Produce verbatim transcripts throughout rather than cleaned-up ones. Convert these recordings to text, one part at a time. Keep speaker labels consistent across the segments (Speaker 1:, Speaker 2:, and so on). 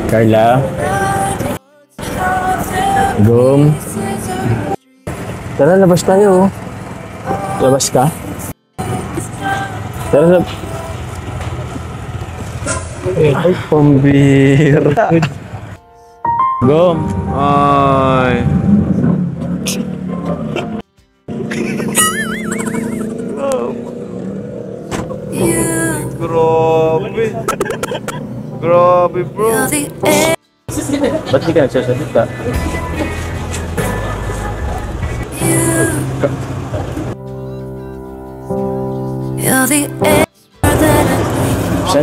Speaker 1: Carla? Gum? Tara, labas tayo. Labas ka? Tara, lab... Ay, pambira. Gum?
Speaker 2: Ay. Grabe. Grabe, bro.
Speaker 1: Ba't di ka nagsasalita? Saan?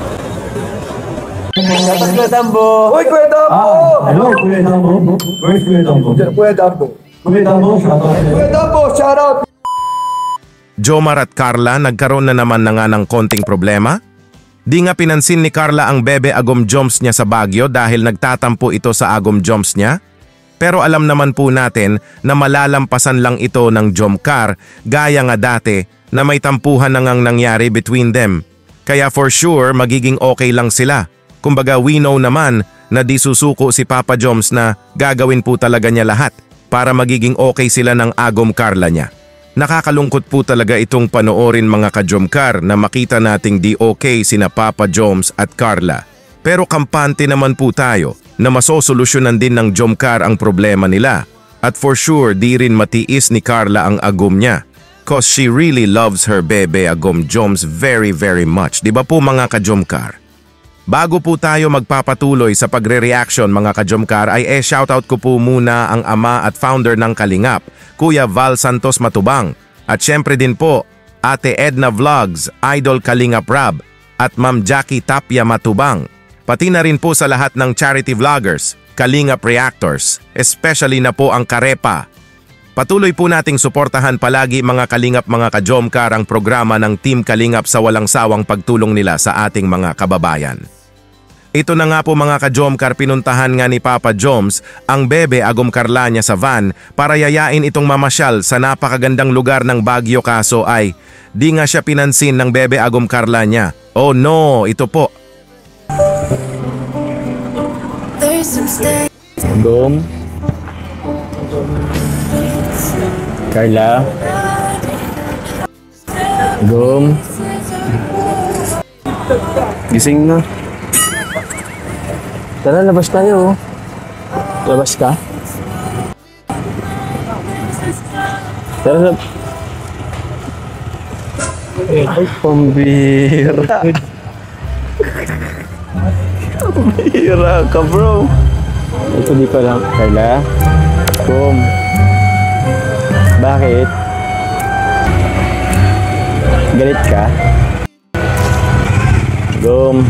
Speaker 3: Kuya Dambo! Uy, Kuya Dambo!
Speaker 4: Ah, hello, Kuya Dambo. Where's Kuya Dambo?
Speaker 3: Kuya Dambo!
Speaker 4: Kuya Dambo, shout out.
Speaker 3: Kuya Dambo, shout out!
Speaker 5: Jomar at Carla nagkaroon na naman na nga ng konting problema. Di nga pinansin ni Carla ang bebe agom joms niya sa Baguio dahil nagtatampo ito sa agom joms niya. Pero alam naman po natin na malalampasan lang ito ng jomcar gaya nga dati na may tampuhan na ngang nangyari between them. Kaya for sure magiging okay lang sila. Kumbaga we know naman na di susuko si Papa Joms na gagawin po talaga niya lahat para magiging okay sila ng agom Carla niya. Nakakalungkot po talaga itong panoorin mga ka-Jomcar na makita nating di okay sina Papa Joms at Carla. Pero kampante naman po tayo na masosolusyonan din ng Jomcar ang problema nila. At for sure di rin matiis ni Carla ang agom niya. Cause she really loves her bebe agom Joms very very much. Di ba po mga ka-Jomcar? Bago po tayo magpapatuloy sa pagre-reaction mga ka-Jomcar ay eh shoutout ko po muna ang ama at founder ng Kalingap, Kuya Val Santos Matubang. At syempre din po, Ate Edna Vlogs, Idol Kalingap Rab, at Ma'am Jackie Tapia Matubang. Pati na rin po sa lahat ng charity vloggers, Kalingap Reactors, especially na po ang Karepa. Patuloy po nating suportahan palagi mga Kalingap mga ka-Jomcar ang programa ng Team Kalingap sa walang sawang pagtulong nila sa ating mga kababayan. Ito na nga po mga ka-Jomcar, pinuntahan nga ni Papa Joms ang bebe agom Carla niya sa van para yayain itong mamasyal sa napakagandang lugar ng Baguio, kaso ay di nga siya pinansin ng bebe agom Carla niya. Oh no, ito po.
Speaker 1: Gum? Carla? Gum?
Speaker 2: Gising na.
Speaker 1: Tara, labas tayo. Labas ka? Tara, lab... Ay, pambira.
Speaker 2: Pambira ka, bro.
Speaker 1: Ito di pa lang. Carla? Gum? Bakit? Galit ka? Gum?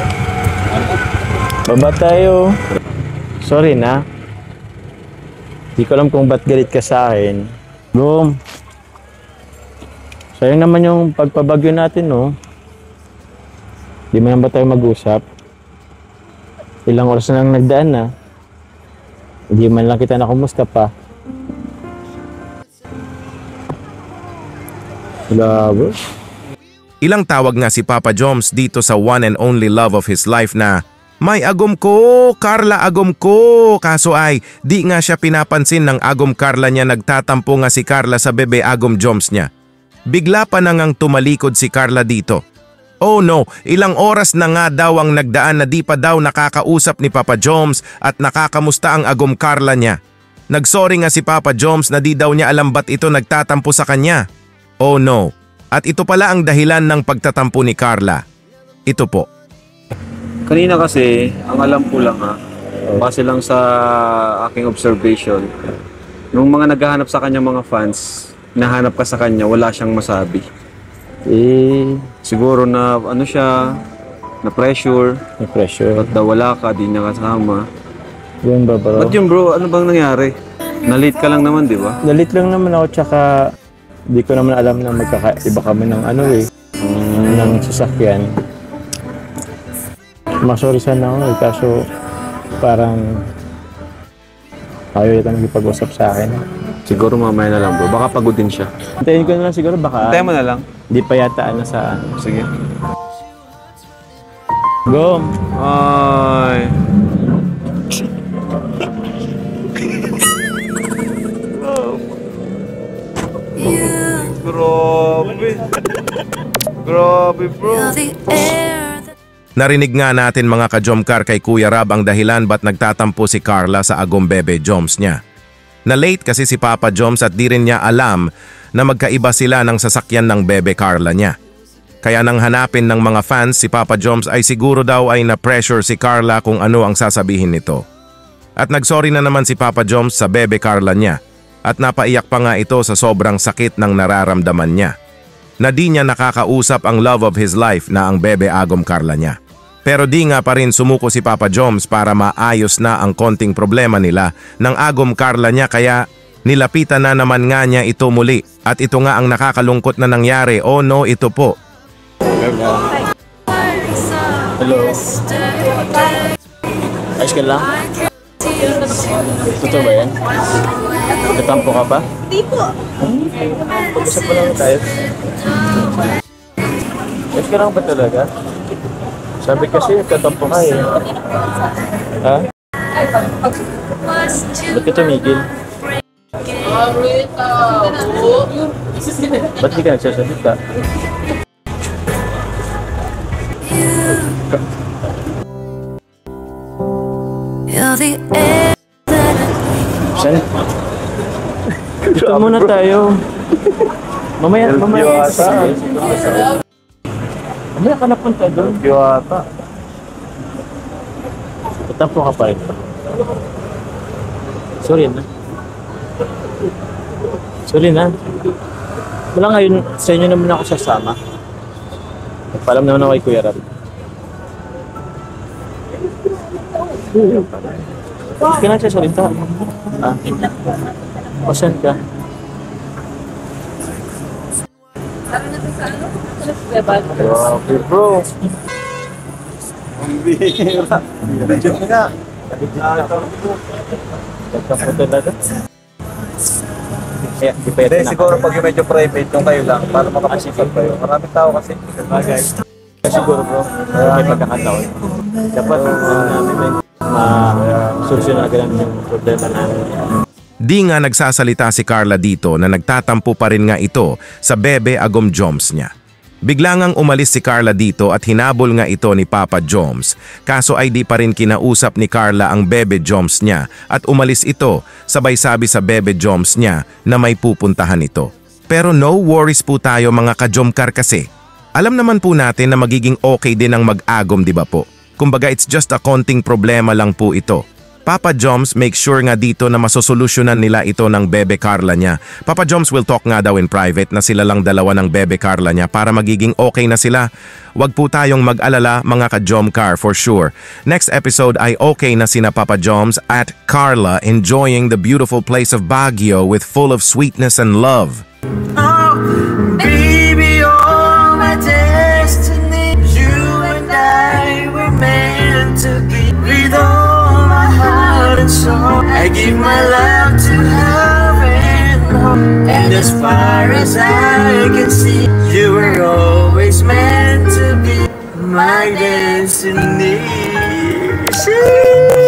Speaker 1: Baba tayo. Sorry na. Di ko alam kung ba't galit ka sa akin. Gum. Sayang naman yung pagpabagyo natin, no? Di man ba tayo mag-usap? Ilang oras na lang nagdaan na. Hindi man lang kita nakumusta pa. Grabe.
Speaker 5: Ilang tawag nga si Papa Joms dito sa one and only love of his life na may agom ko, Carla agom ko. Kaso ay di nga siya pinapansin ng agom Carla niya, nagtatampo nga si Carla sa bebe agom Joms niya. Bigla pa na ngang tumalikod si Carla dito. Oh no, ilang oras na nga daw ang nagdaan na di pa daw nakakausap ni Papa Joms at nakakamusta ang agom Carla niya. Nagsorry nga si Papa Joms na di daw niya alam ba't ito nagtatampo sa kanya. Oh no, at ito pala ang dahilan ng pagtatampo ni Carla. Ito po.
Speaker 2: Kanina kasi, ang alam ko lang ha, base lang sa aking observation, nung mga naghahanap sa kanya mga fans, nahanap ka sa kanya, wala siyang masabi.
Speaker 1: Eh,
Speaker 2: Siguro na ano siya, na pressure,
Speaker 1: may pressure.
Speaker 2: ba't daw wala ka, di niya kasama.
Speaker 1: Yun ba, bro?
Speaker 2: Ba't yun bro, ano bang nangyari? Na-late ka lang naman, di ba?
Speaker 1: Dalit lang naman ako, tsaka di ko naman alam na magkakaiba kami ng ano eh,
Speaker 2: Um,
Speaker 1: ng sasakyan. Masorry sana ako eh, kaso parang ayaw yata nagpag-usap sa akin.
Speaker 2: Siguro mamaya na lang bro, baka pagod din siya.
Speaker 1: Hintayin ko na lang siguro, baka
Speaker 2: Tayo mo na lang.
Speaker 1: di pa yata ano sa ano.
Speaker 2: Sige.
Speaker 1: Gum!
Speaker 2: Ay. Grabe, bro.
Speaker 5: Narinig nga natin mga ka-Jomcar kay Kuya Rab ang dahilan ba't nagtatampo si Carla sa agong bebe Joms niya. Na late kasi si Papa Joms at di rin niya alam na magkaiba sila ng sasakyan ng bebe Carla niya. Kaya nang hanapin ng mga fans si Papa Joms ay siguro daw ay na-pressure si Carla kung ano ang sasabihin nito. At nagsorry na naman si Papa Joms sa bebe Carla niya at napaiyak pa nga ito sa sobrang sakit ng nararamdaman niya. Na di niya nakakausap ang love of his life na ang bebe Agom Carla niya. Pero di nga pa rin sumuko si Papa Joms para maayos na ang konting problema nila ng Agom Carla niya kaya nilapitan na naman nga niya ito muli at ito nga ang nakakalungkot na nangyari. Oh no, ito po.
Speaker 1: Hello. Ayos ka lang? Totoo ba yan? Nagtatampo ka pa?
Speaker 6: Di po.
Speaker 1: Pag-usap mo lang tayo. Ayos ka lang ba talaga? Sabi kasi nagtatampo ka eh. Ha? Ba't ka tumigil? Ba't di ka nagsasalita? Saan? Dito muna tayo. Mamaya, mamaya. Mamaya ka napunta doon.
Speaker 2: Diwata.
Speaker 1: Tatampo ka pa rin. Sorry na. Sorry na. Wala ngayon, sa inyo naman ako sasama. Paalam naman ako kay Kuya Rab. Hindi ka na siya salita. Ah, pasan ka.
Speaker 2: Grabe, bro. Ang bihira. Medyo nga.
Speaker 1: Nagtampo talaga. Kaya, di pa
Speaker 2: Hindi,
Speaker 1: yata
Speaker 2: siguro pag yung medyo private, yung kayo lang, para makapasipag kayo. Maraming tao kasi.
Speaker 1: bagay. Siguro bro, may pagkakataon. Dapat uh, namin may ma-solusyon agad yung problema namin.
Speaker 5: Di nga nagsasalita si Carla dito na nagtatampo pa rin nga ito sa bebe Agom Joms niya. Bigla ngang umalis si Carla dito at hinabol nga ito ni Papa Joms, kaso ay di pa rin kinausap ni Carla ang bebe Joms niya at umalis ito sabay sabi sa bebe Joms niya na may pupuntahan ito. Pero no worries po tayo mga ka-Jomcar kasi. Alam naman po natin na magiging okay din ang mag-agom, di ba po? Kumbaga it's just a konting problema lang po ito. Papa Joms make sure nga dito na masosolusyonan nila ito ng bebe Carla niya. Papa Joms will talk nga daw in private na sila lang dalawa ng bebe Carla niya para magiging okay na sila. Wag po tayong mag-alala mga ka-Jomcar for sure. Next episode ay okay na sina Papa Joms at Carla enjoying the beautiful place of Baguio with full of sweetness and love.
Speaker 3: Baby, all my destiny, you and I were meant to be. With all my heart and soul, I give my love to heaven, and as far as I can see, you were always meant to be my destiny.